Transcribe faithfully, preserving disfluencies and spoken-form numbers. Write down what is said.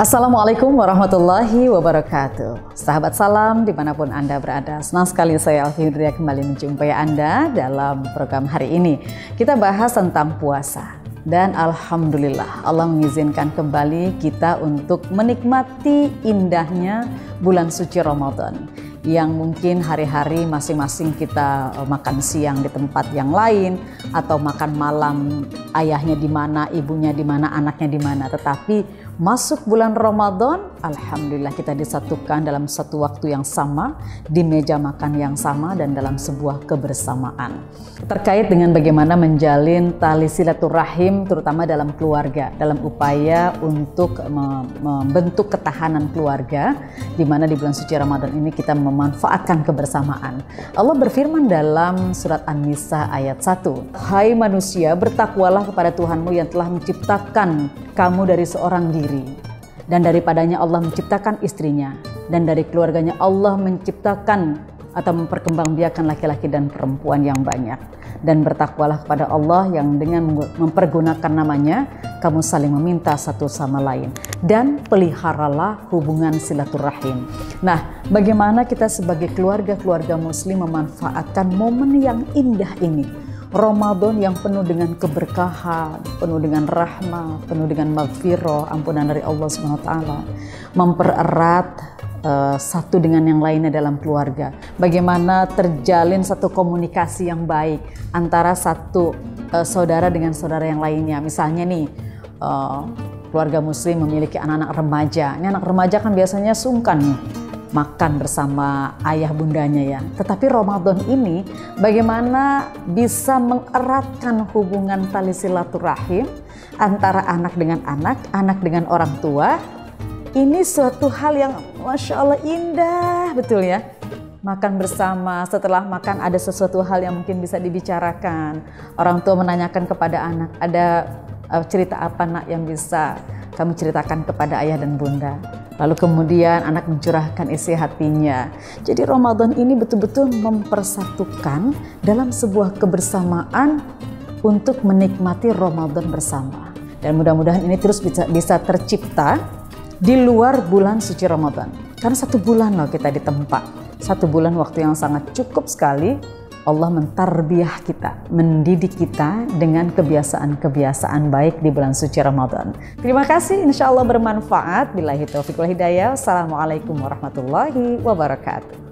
Assalamualaikum warahmatullahi wabarakatuh. Sahabat salam dimanapun Anda berada. Senang sekali saya Alfi Hidriya kembali menjumpai Anda dalam program hari ini. Kita bahas tentang puasa. Dan Alhamdulillah Allah mengizinkan kembali kita untuk menikmati indahnya bulan suci Ramadan. Yang mungkin hari-hari masing-masing kita makan siang di tempat yang lain atau makan malam ayahnya di mana, ibunya di mana, anaknya di mana. Tetapi masuk bulan Ramadan, alhamdulillah kita disatukan dalam satu waktu yang sama, di meja makan yang sama dan dalam sebuah kebersamaan. Terkait dengan bagaimana menjalin tali silaturahim terutama dalam keluarga, dalam upaya untuk membentuk ketahanan keluarga, di mana di bulan suci Ramadan ini kita memanfaatkan kebersamaan. Allah berfirman dalam surat An-Nisa ayat satu. Hai manusia, bertakwalah kepada Tuhanmu yang telah menciptakan kamu dari seorang diri. Dan daripadanya Allah menciptakan istrinya. Dan dari keluarganya Allah menciptakan atau memperkembangbiakan laki-laki dan perempuan yang banyak. Dan bertakwalah kepada Allah yang dengan mempergunakan namanya, kamu saling meminta satu sama lain. Dan peliharalah hubungan silaturahim. Nah, bagaimana kita sebagai keluarga-keluarga muslim memanfaatkan momen yang indah ini. Ramadan yang penuh dengan keberkahan, penuh dengan rahmah, penuh dengan maghfirah, ampunan dari Allah subhanahu wa taala. Mempererat uh, satu dengan yang lainnya dalam keluarga. Bagaimana terjalin satu komunikasi yang baik antara satu uh, saudara dengan saudara yang lainnya. Misalnya nih, uh, keluarga muslim memiliki anak-anak remaja. Ini anak remaja kan biasanya sungkan nih makan bersama ayah bundanya ya. Tetapi Ramadan ini bagaimana bisa mengeratkan hubungan tali silaturahim antara anak dengan anak, anak dengan orang tua. Ini suatu hal yang Masya Allah indah betul ya. Makan bersama, setelah makan ada sesuatu hal yang mungkin bisa dibicarakan. Orang tua menanyakan kepada anak, ada uh, cerita apa nak yang bisa kamu ceritakan kepada ayah dan bunda. Lalu kemudian anak mencurahkan isi hatinya. Jadi Ramadan ini betul-betul mempersatukan dalam sebuah kebersamaan untuk menikmati Ramadan bersama. Dan mudah-mudahan ini terus bisa, bisa tercipta di luar bulan suci Ramadan. Karena satu bulan loh kita ditempa. Satu bulan waktu yang sangat cukup sekali. Allah mentarbiyah kita, mendidik kita dengan kebiasaan-kebiasaan baik di bulan suci Ramadan. Terima kasih, insya Allah bermanfaat. Billahi taufiq wal hidayah. Assalamualaikum warahmatullahi wabarakatuh.